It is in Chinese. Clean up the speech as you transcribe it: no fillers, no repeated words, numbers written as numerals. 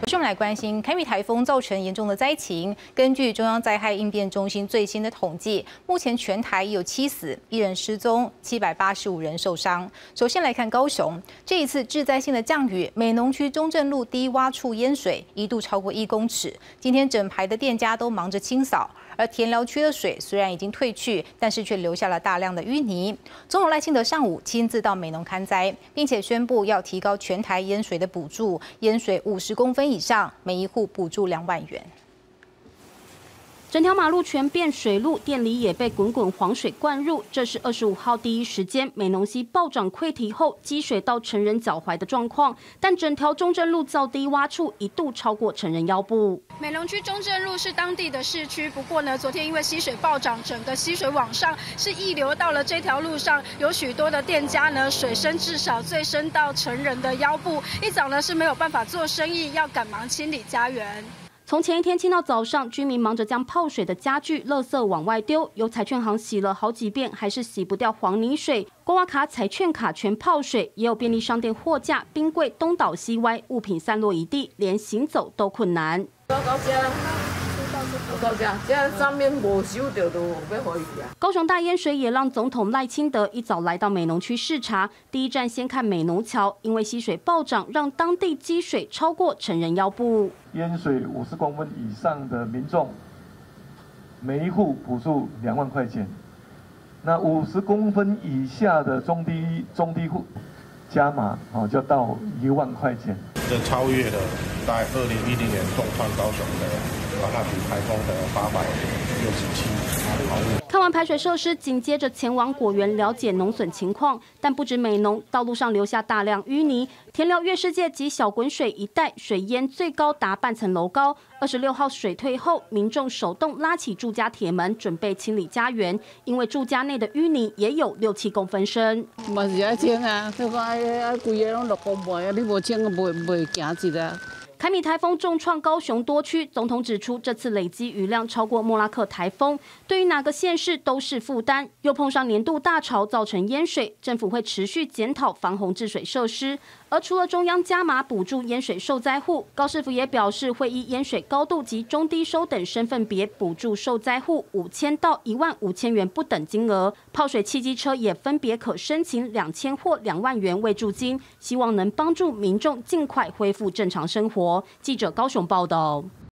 有时我们来关心凯米台风造成严重的灾情。根据中央灾害应变中心最新的统计，目前全台已有7死，1人失踪，785人受伤。首先来看高雄，这一次致灾性的降雨，美浓区中正路低洼处淹水，一度超过1公尺。今天整排的店家都忙着清扫。 而田寮区的水虽然已经退去，但是却留下了大量的淤泥。总统赖清德上午亲自到美浓勘灾，并且宣布要提高全台淹水的补助，淹水50公分以上，每一户补助2万元。 整条马路全变水路，店里也被滚滚黄水灌入。这是25号第一时间，美浓溪暴涨溃堤后，积水到成人脚踝的状况。但整条中正路较低洼处一度超过成人腰部。 美浓区中正路是当地的市区，不过呢，昨天因为溪水暴涨，整个溪水往上是溢流到了这条路上，有许多的店家呢，水深至少最深到成人的腰部，一早呢是没有办法做生意，要赶忙清理家园。 从前一天清到早上，居民忙着将泡水的家具、垃圾往外丢，有彩券行洗了好几遍，还是洗不掉黄泥水。刮刮卡、彩券卡全泡水，也有便利商店货架、冰柜东倒西歪，物品散落一地，连行走都困难。高雄大淹水也让总统赖清德一早来到美浓区视察，第一站先看美浓桥，因为溪水暴涨，让当地积水超过成人腰部。 淹水50公分以上的民众，每一户补助2万块钱。那50公分以下的中低户，加码就到1万块钱。 这超越了在2010年重创高雄的马哈比台风的867毫米。 看完排水设施，紧接着前往果园了解农损情况。但不止美浓，道路上留下大量淤泥。田寮月世界及小滚水一带水淹最高达半层楼高。26号水退后，民众手动拉起住家铁门，准备清理家园，因为住家内的淤泥也有6、7公分深。 嘛是爱清啊，你讲规个拢6公分啊，你无清袂行一啊。 凯米台风重创高雄多区，总统指出，这次累积雨量超过莫拉克台风，对于哪个县市都是负担。又碰上年度大潮，造成淹水，政府会持续检讨防洪治水设施。而除了中央加码补助淹水受灾户，高市府也表示会依淹水高度及中低收等身份别补助受灾户5000到15000元不等金额。泡水汽机车也分别可申请2000或2万元慰助金，希望能帮助民众尽快恢复正常生活。记者高雄报道。